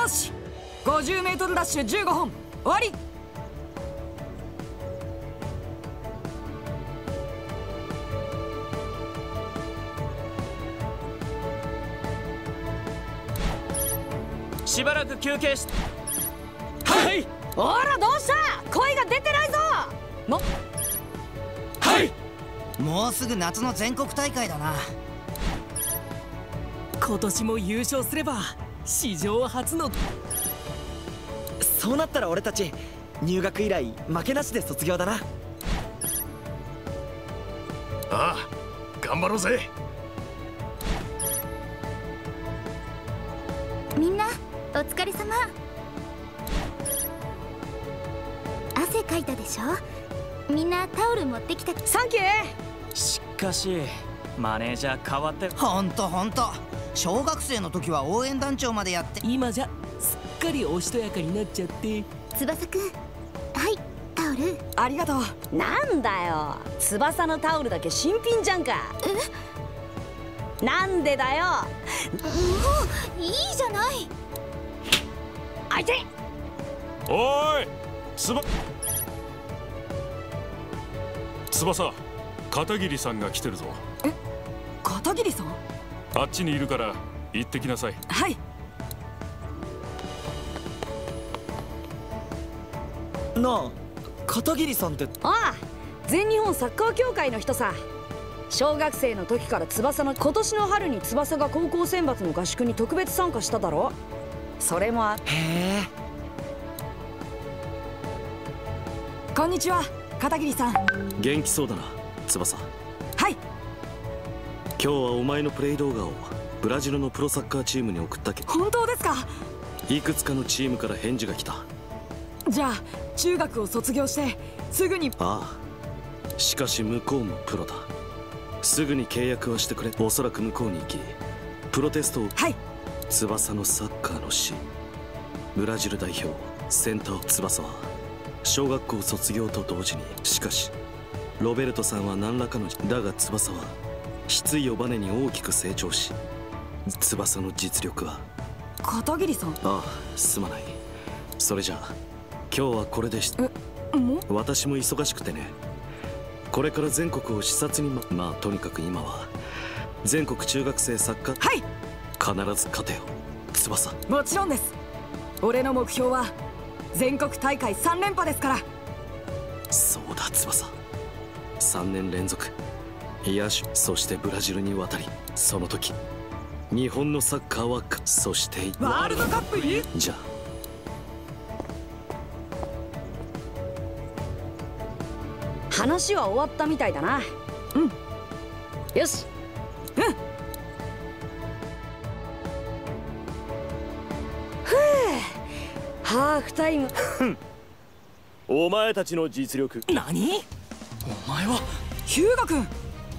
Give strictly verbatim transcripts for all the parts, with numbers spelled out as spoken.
よし、 ごじゅうメートル ダッシュじゅうごほん終わり。 しばらく休憩し。はい。 おらどうした、声が出てないぞ。もはい。 もうすぐ夏の全国大会だな。 今年も優勝すれば史上初の。 そうなったら俺たち入学以来負けなしで卒業だな。 ああ、頑張ろうぜ。 みんなお疲れ様。汗かいたでしょ。みんなタオル持ってきた。 サンキュー。 しかしマネージャー変わって。 ほんとほんと、小学生の時は応援団長までやって、 今じゃすっかりおしとやかになっちゃって。 翼くん、はいタオル。 ありがとう。なんだよ、翼のタオルだけ新品じゃんか。え、なんでだよ。 もういいじゃない。 相手。 おーい、つば翼、片桐さんが来てるぞ。 え、片桐さん。 あっちにいるから行ってきなさい。 はい。 なあ、片桐さんって。 ああ、全日本サッカー協会の人さ。小学生の時から翼の、今年の春に翼が高校選抜の合宿に特別参加しただろ。それもあ。 へえ。 こんにちは、片桐さん。 元気そうだな、翼。 はい。 今日はお前のプレイ動画をブラジルのプロサッカーチームに送ったけど。 本当ですか。 いくつかのチームから返事が来た。 じゃあ中学を卒業してすぐに。 ああ、しかし向こうもプロだ。すぐに契約はしてくれ。おそらく向こうに行きプロテストを。 はい。 翼のサッカーのシーン、ブラジル代表センター。翼は小学校卒業と同時に、しかしロベルトさんは何らかの。だが翼は失意をバネに大きく成長し、翼の実力は。 片桐さん。 ああ、すまない。それじゃあ今日はこれでし。 え、もう。 私も忙しくてね。これから全国を視察に。ままあとにかく今は全国中学生サッカー。 はい。 必ず勝てよ、翼。 もちろんです。俺の目標は全国大会さん連覇ですから。 そうだ翼、さんねん連続。いやし、そしてブラジルに渡り、その時日本のサッカーは。そしてワールドカップに。 じゃあ話は終わったみたいだな。うん、よし。うん。ふう、ハーフタイム。 お前たちの実力。 何？お前は。 ヒューガ君。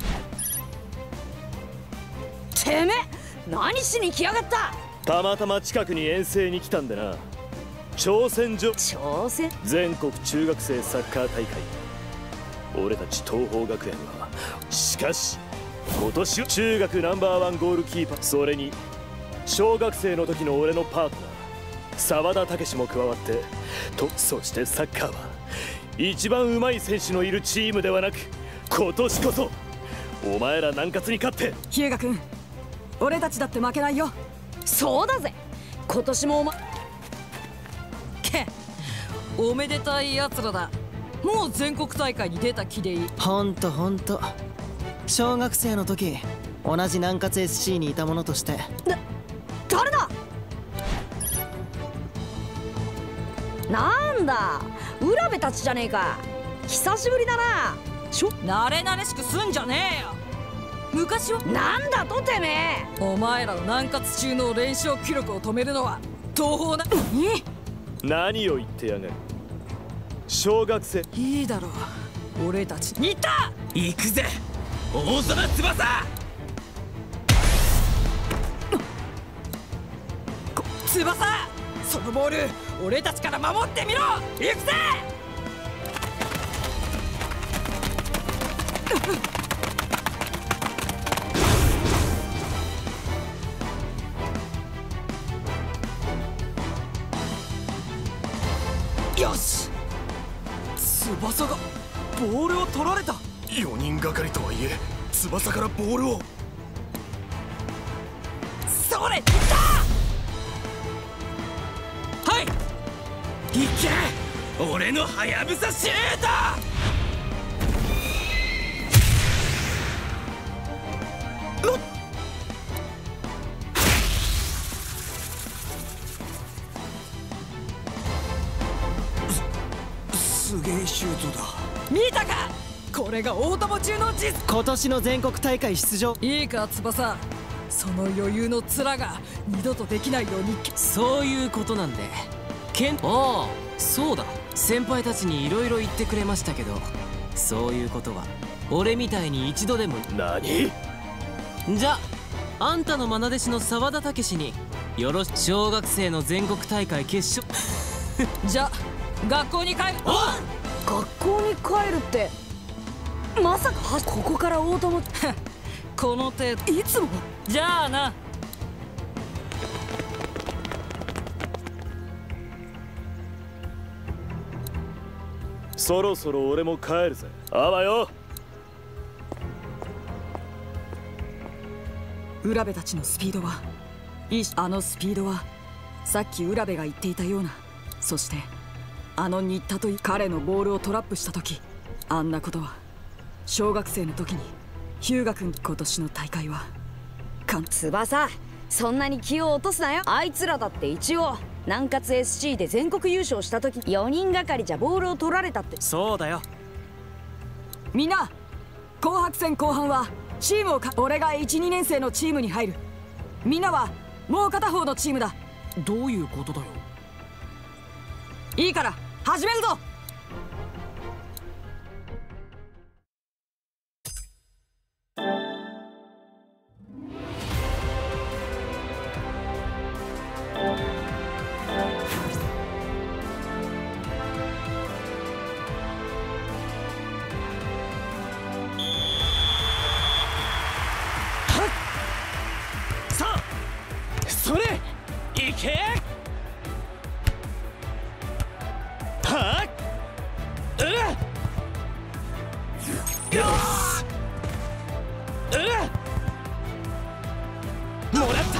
てめえ何しに来やがった。 たまたま近くに遠征に来たんでな。挑戦状。 挑戦。 全国中学生サッカー大会。俺たち東邦学園はしかし今年は中学ナンバーワンゴールキーパー、それに小学生の時の俺のパートナー澤田武史も加わってと。そしてサッカーは一番うまい選手のいるチームではなく、今年こそお前ら南葛に勝って。 ヒューガ君、俺たちだって負けないよ。そうだぜ、今年もおま。 けおめでたいやつらだ。もう全国大会に出た気でいい。 ほんとほんと、小学生の時同じ南葛 エスシー にいた者として。 だ、誰だ。なんだ、浦部たちじゃねえか。久しぶりだな。 しょ、慣れ慣れしくすんじゃねえよ。昔は。 なんだとてめえ。 お前らの南葛中の連勝記録を止めるのは東邦な。 何を言ってやがる。小学生。 いいだろう、俺たちにた。行くぜ王様翼。翼、そのボール俺たちから守ってみろ。行くぜ。 よし、翼がボールを取られた。 よにんがかりとはいえ翼からボールを。 それ、いった。はい、いけ、俺のハヤブサシュート。 すげえシュートだ。 見たか、これが大友中の実。 今年の全国大会出場。 いいか翼、その余裕の面が二度とできないように。 そういうことなんで。けんああ、そうだ、先輩たちにいろいろ言ってくれましたけど、そういうことは俺みたいに一度でも。 何？ じゃああんたの愛弟子の沢田武史によろし。小学生の全国大会決勝じゃあ学校に帰る。 学校に帰るって、まさかはここから大友この程度。 いつも。 じゃあな。 そろそろ俺も帰るぜ。あわよ。 浦部たちのスピードはいいし、あのスピードはさっき浦部が言っていたような。そしてあの新田という彼のボールをトラップした時、あんなことは小学生の時に日向君。今年の大会はかん翼、そんなに気を落とすなよ。あいつらだって一応南葛 エスシー で全国優勝した時よにんがかりじゃボールを取られたって。 そうだよ。 みんな、紅白戦後半はチームをか。俺がいちにねん生のチームに入る。みんなはもう片方のチームだ。 どういうことだよ。 いいから始めるぞ。 それ、いけ。はっ、うっ、よし、うっ、もらった。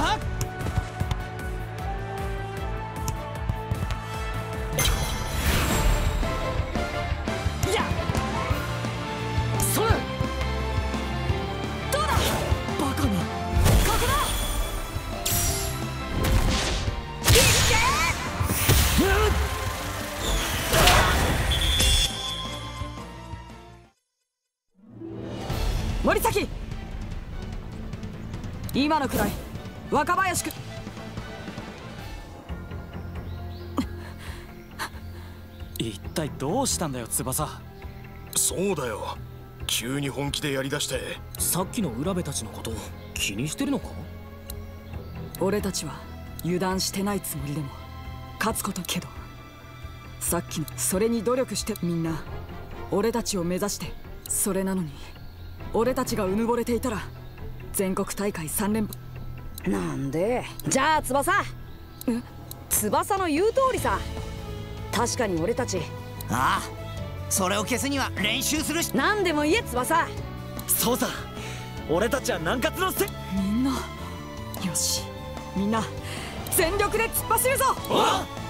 やっ、それ、どうだ。バカな、ここだ。 森崎、今のくらい若林君。 一体どうしたんだよ翼。 そうだよ、急に本気でやりだして。 さっきの浦部たちのこと気にしてるのか。 俺たちは油断してないつもりでも勝つことけど、さっきのそれに努力して。みんな俺たちを目指して。それなのに俺たちがうぬぼれていたら全国大会さん連覇なんで。じゃあ翼、翼の言う通りさ。確かに俺たち。 ああ、それを消すには練習するし。 何でも言え翼。 そうさ、俺たちは南葛のせ。 みんなよし、みんな全力で突っ走るぞ。 おっ。